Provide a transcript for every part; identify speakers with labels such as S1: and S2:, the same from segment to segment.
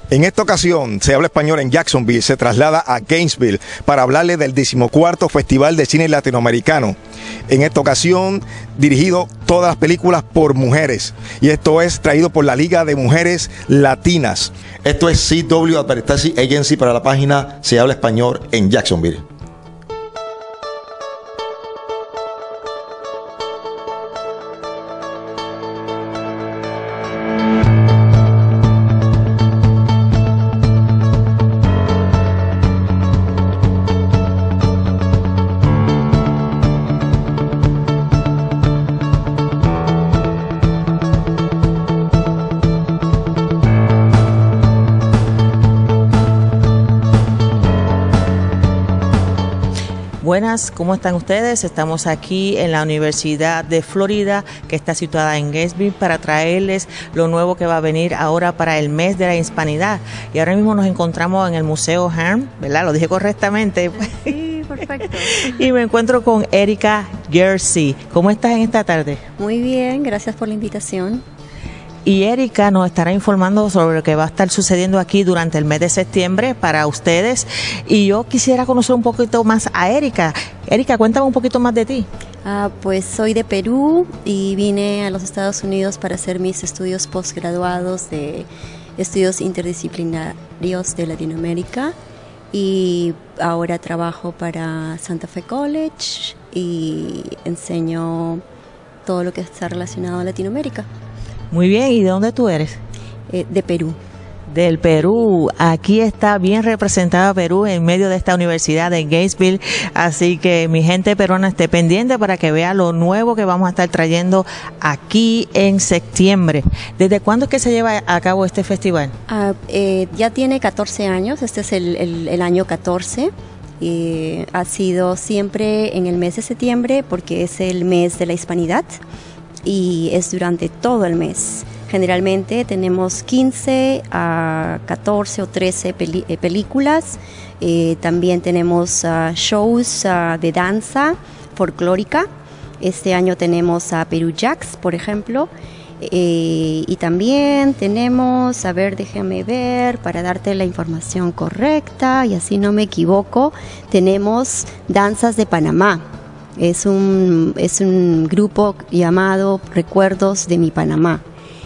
S1: En esta ocasión, Se Habla Español en Jacksonville se traslada a Gainesville para hablarle del 14º Festival de Cine Latinoamericano. En esta ocasión, dirigido todas las películas por mujeres. Y esto es traído por la Liga de Mujeres Latinas. Esto es CW Advertising Agency para la página Se Habla Español en Jacksonville.
S2: Buenas, ¿cómo están ustedes? Estamos aquí en la Universidad de Florida, que está situada en Gainesville, para traerles lo nuevo que va a venir ahora para el mes de la hispanidad. Y ahora mismo nos encontramos en el Museo Hearn, ¿verdad? Lo dije correctamente.
S3: Sí, perfecto.
S2: Y me encuentro con Erika Gersey. ¿Cómo estás en esta tarde?
S3: Muy bien, gracias por la invitación.
S2: Y Erika nos estará informando sobre lo que va a estar sucediendo aquí durante el mes de septiembre para ustedes. Y yo quisiera conocer un poquito más a Erika. Erika, cuéntame un poquito más de ti.
S3: Pues soy de Perú y vine a los Estados Unidos para hacer mis estudios posgraduados de estudios interdisciplinarios de Latinoamérica. Y ahora trabajo para Santa Fe College y enseño todo lo que está relacionado a Latinoamérica.
S2: Muy bien, ¿y de dónde tú eres?
S3: De Perú.
S2: Del Perú. Aquí está bien representada Perú en medio de esta universidad de Gainesville, así que mi gente peruana esté pendiente para que vea lo nuevo que vamos a estar trayendo aquí en septiembre. ¿Desde cuándo es que se lleva a cabo este festival?
S3: Ya tiene 14 años, este es el año 14. Ha sido siempre en el mes de septiembre porque es el mes de la hispanidad y es durante todo el mes. Generalmente tenemos 15 a 14 o 13 películas. También tenemos shows de danza folclórica. Este año tenemos a Perú Jacks, por ejemplo. Y también tenemos, déjame ver, para darte la información correcta y así no me equivoco, tenemos Danzas de Panamá. Es un grupo llamado Recuerdos de mi Panamá.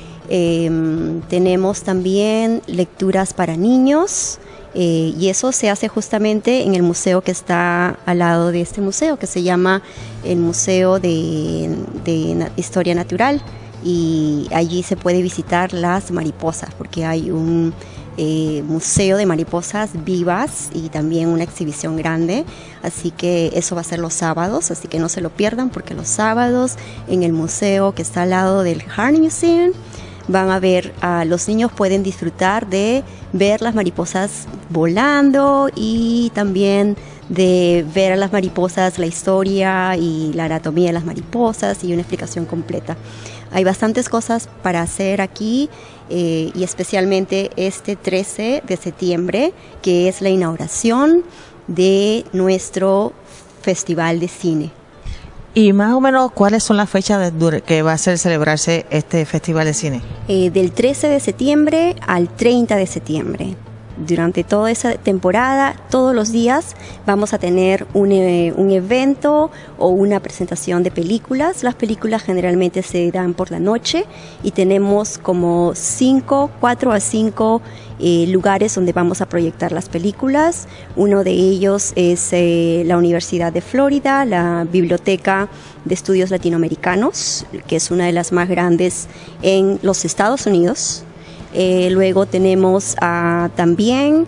S3: Tenemos también lecturas para niños y eso se hace justamente en el museo que está al lado de este museo, que se llama el Museo de Historia Natural, y allí se puede visitar las mariposas porque hay un museo de mariposas vivas y también una exhibición grande, así que eso va a ser los sábados, así que no se lo pierdan porque los sábados en el museo que está al lado del Hearn Museum van a ver, los niños pueden disfrutar de ver las mariposas volando y también de ver a las mariposas, la historia y la anatomía de las mariposas y una explicación completa. Hay bastantes cosas para hacer aquí y especialmente este 13 de septiembre, que es la inauguración de nuestro Festival de Cine.
S2: Y más o menos, ¿cuáles son las fechas que va a celebrarse este Festival de Cine?
S3: Del 13 de septiembre al 30 de septiembre. Durante toda esa temporada, todos los días vamos a tener un evento o una presentación de películas. Las películas generalmente se dan por la noche y tenemos como 4 a 5 lugares donde vamos a proyectar las películas. Uno de ellos es la Universidad de Florida, la Biblioteca de Estudios Latinoamericanos, que es una de las más grandes en los Estados Unidos. Luego tenemos también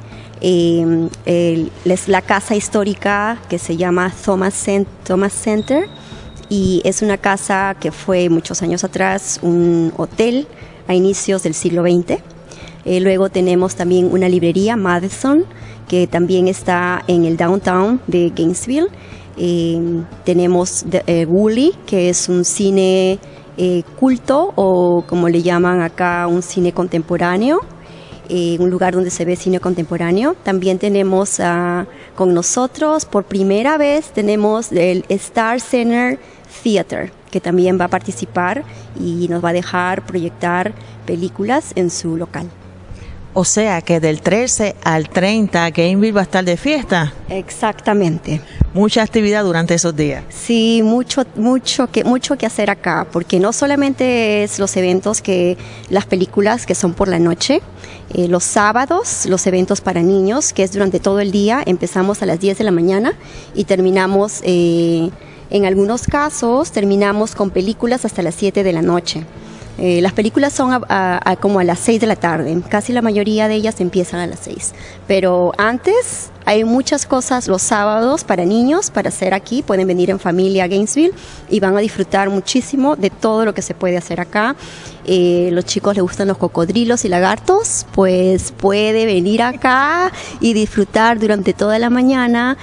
S3: la casa histórica que se llama Thomas Center, y es una casa que fue muchos años atrás un hotel a inicios del siglo XX. Luego tenemos también una librería, Madison, que también está en el downtown de Gainesville. Tenemos Woolley, que es un cine culto, o como le llaman acá, un cine contemporáneo, un lugar donde se ve cine contemporáneo. También tenemos con nosotros, por primera vez, tenemos el Star Center Theater, que también va a participar y nos va a dejar proyectar películas en su local.
S2: O sea que del 13 al 30 Gainesville va a estar de fiesta.
S3: Exactamente.
S2: Mucha actividad durante esos días.
S3: Sí, mucho que hacer acá, porque no solamente es los eventos las películas que son por la noche, los sábados, los eventos para niños, que es durante todo el día, empezamos a las 10 de la mañana y terminamos, en algunos casos, terminamos con películas hasta las 7 de la noche. Las películas son como a las 6 de la tarde, casi la mayoría de ellas empiezan a las 6, pero antes hay muchas cosas los sábados para niños para hacer aquí. Pueden venir en familia a Gainesville y van a disfrutar muchísimo de todo lo que se puede hacer acá. Los chicos les gustan los cocodrilos y lagartos, pues puede venir acá y disfrutar durante toda la mañana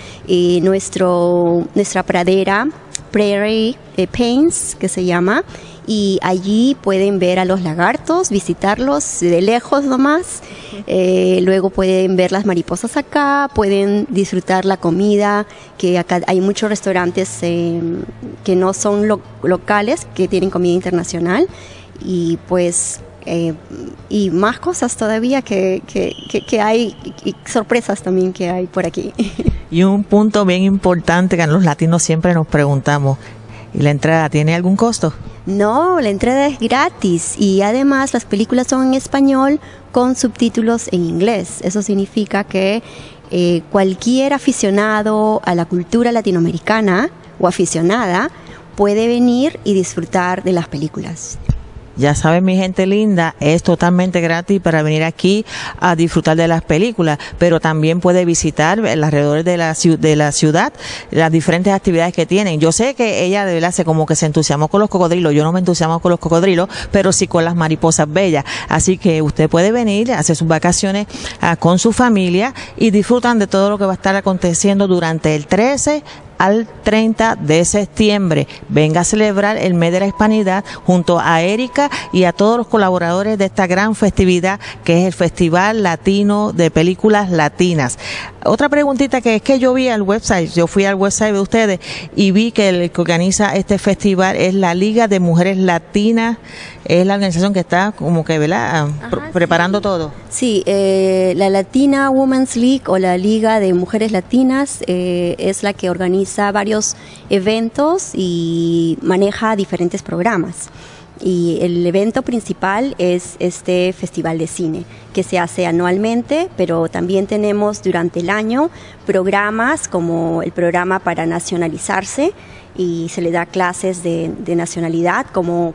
S3: nuestra pradera, Prairie Paints, que se llama, y allí pueden ver a los lagartos, visitarlos de lejos nomás. Luego pueden ver las mariposas acá, pueden disfrutar la comida, que acá hay muchos restaurantes que no son locales, que tienen comida internacional, y pues y más cosas todavía que hay, y sorpresas también que hay por aquí.
S2: Y un punto bien importante que los latinos siempre nos preguntamos, ¿y la entrada tiene algún costo?
S3: No, la entrada es gratis y además las películas son en español con subtítulos en inglés. Eso significa que cualquier aficionado a la cultura latinoamericana o aficionada puede venir y disfrutar de las películas.
S2: Ya saben, mi gente linda, es totalmente gratis para venir aquí a disfrutar de las películas, pero también puede visitar alrededor de la ciudad las diferentes actividades que tienen. Yo sé que ella de verdad como que se entusiasmó con los cocodrilos. Yo no me entusiasmo con los cocodrilos, pero sí con las mariposas bellas. Así que usted puede venir, hacer sus vacaciones con su familia y disfrutan de todo lo que va a estar aconteciendo durante el 13 al 30 de septiembre. Venga a celebrar el mes de la Hispanidad junto a Erika y a todos los colaboradores de esta gran festividad que es el Festival Latino de Películas Latinas. Otra preguntita que es que yo fui al website de ustedes y vi que el que organiza este festival es la Liga de Mujeres Latinas, es la organización que está como que, ¿verdad? Preparando todo.
S3: Sí, la Latina Women's League o la Liga de Mujeres Latinas es la que organiza varios eventos y maneja diferentes programas. Y el evento principal es este festival de cine que se hace anualmente, pero también tenemos durante el año programas como el programa para nacionalizarse, y se le da clases de nacionalidad, cómo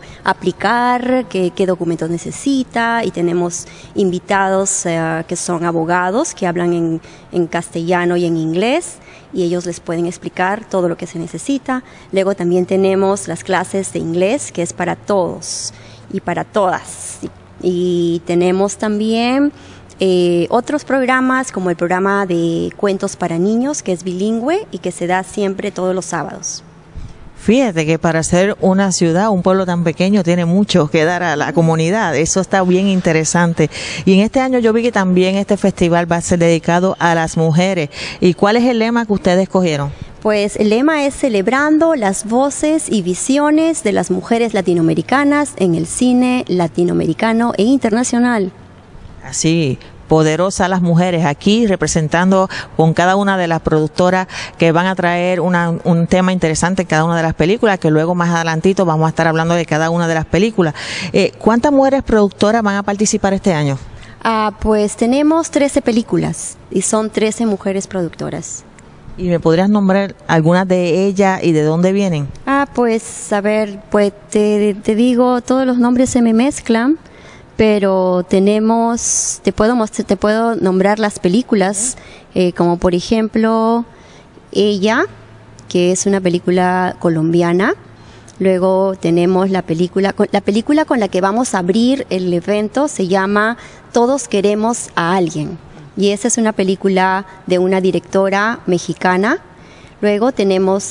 S3: aplicar, qué documentos necesita, y tenemos invitados que son abogados que hablan en castellano y en inglés, y ellos les pueden explicar todo lo que se necesita. Luego también tenemos las clases de inglés, que es para todos y para todas. Y tenemos también otros programas, como el programa de cuentos para niños, que es bilingüe y que se da siempre todos los sábados.
S2: Fíjate que para ser una ciudad, un pueblo tan pequeño, tiene mucho que dar a la comunidad. Eso está bien interesante. Y en este año yo vi que también este festival va a ser dedicado a las mujeres. ¿Y cuál es el lema que ustedes escogieron?
S3: Pues el lema es celebrando las voces y visiones de las mujeres latinoamericanas en el cine latinoamericano e internacional.
S2: Así, poderosas las mujeres aquí representando con cada una de las productoras que van a traer un tema interesante en cada una de las películas, que luego más adelantito vamos a estar hablando de cada una de las películas. ¿Cuántas mujeres productoras van a participar este año?
S3: Pues tenemos 13 películas y son 13 mujeres productoras.
S2: ¿Y me podrías nombrar algunas de ellas y de dónde vienen?
S3: Pues a ver, pues te digo, todos los nombres se me mezclan, pero tenemos, te puedo nombrar las películas, como por ejemplo Ella, que es una película colombiana. Luego tenemos la película con la que vamos a abrir el evento, se llama Todos queremos a alguien, y esa es una película de una directora mexicana. Luego tenemos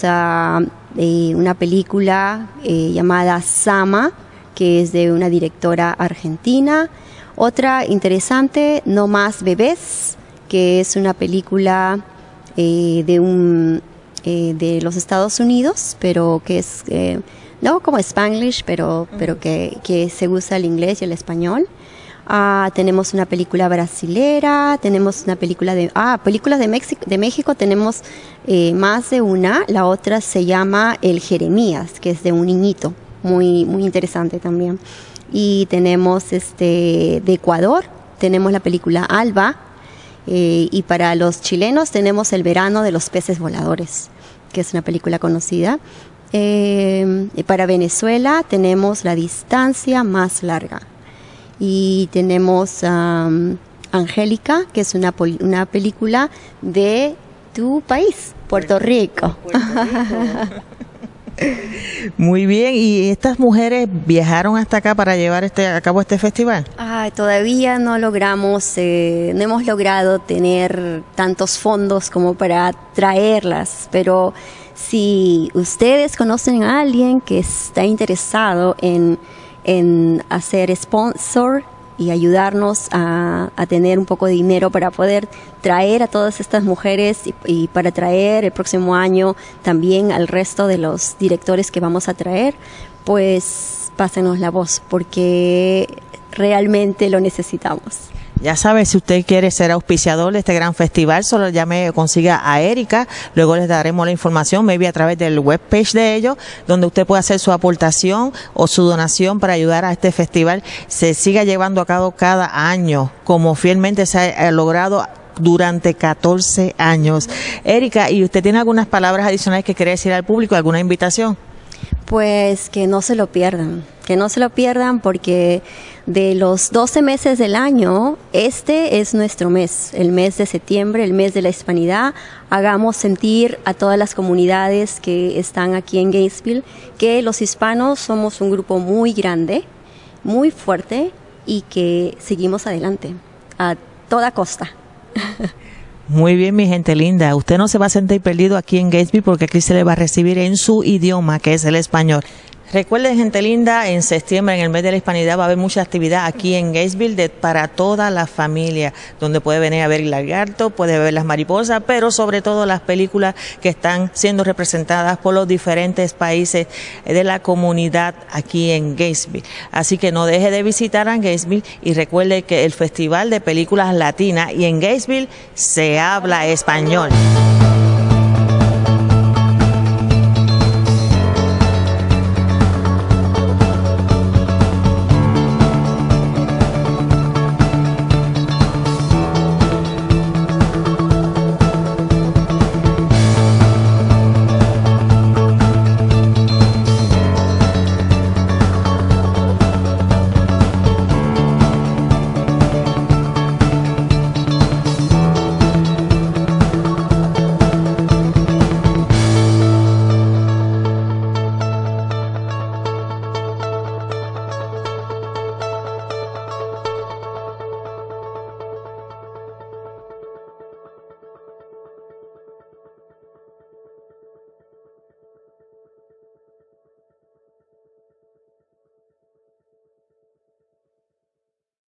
S3: una película llamada Sama, que es de una directora argentina. Otra interesante, No más bebés, que es una película de los Estados Unidos, pero que es no como Spanglish, pero que se usa el inglés y el español. Tenemos una película brasilera, tenemos una película películas de México tenemos más de una. La otra se llama El Jeremías, que es de un niñito, muy interesante también. Y tenemos de Ecuador, tenemos la película Alba, y para los chilenos tenemos El Verano de los Peces Voladores, que es una película conocida. Y para Venezuela tenemos La Distancia Más Larga. Y tenemos Angélica, que es una película de tu país, Puerto Rico.
S2: Muy bien, ¿y estas mujeres viajaron hasta acá para llevar a cabo este festival?
S3: Todavía no hemos logrado tener tantos fondos como para traerlas, pero si ustedes conocen a alguien que está interesado en hacer sponsor y ayudarnos a tener un poco de dinero para poder traer a todas estas mujeres y para traer el próximo año también al resto de los directores que vamos a traer, pues pásenos la voz, porque realmente lo necesitamos.
S2: Ya sabe, si usted quiere ser auspiciador de este gran festival, solo llame o consiga a Erika. Luego les daremos la información, maybe a través del webpage de ellos, donde usted puede hacer su aportación o su donación para ayudar a este festival. Se siga llevando a cabo cada año, como fielmente se ha logrado durante 14 años. Erika, ¿y usted tiene algunas palabras adicionales que quiere decir al público, alguna invitación?
S3: Pues que no se lo pierdan, porque de los 12 meses del año, este es nuestro mes, el mes de septiembre, el mes de la hispanidad. Hagamos sentir a todas las comunidades que están aquí en Gainesville que los hispanos somos un grupo muy grande, muy fuerte y que seguimos adelante a toda costa.
S2: Muy bien, mi gente linda. Usted no se va a sentir perdido aquí en Gainesville porque aquí se le va a recibir en su idioma, que es el español. Recuerden, gente linda, en septiembre, en el mes de la hispanidad, va a haber mucha actividad aquí en Gainesville para toda la familia, donde puede venir a ver el lagarto, puede ver las mariposas, pero sobre todo las películas que están siendo representadas por los diferentes países de la comunidad aquí en Gainesville. Así que no deje de visitar a Gainesville y recuerde que el Festival de Películas Latinas y en Gainesville se habla español.